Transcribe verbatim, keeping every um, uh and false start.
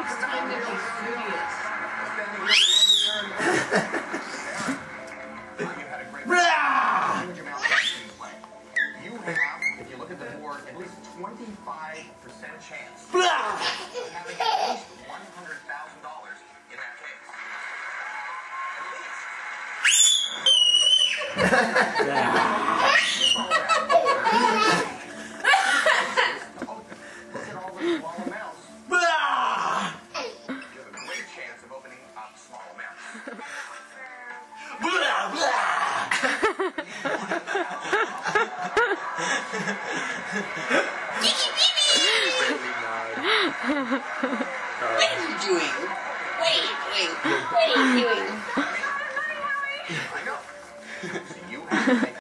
takes time to be serious. You have, if you look at the board, at least twenty-five percent chance of having at least one hundred thousand dollars in that case. Look at all those small amounts. You have a great chance of opening up small amounts. Really not.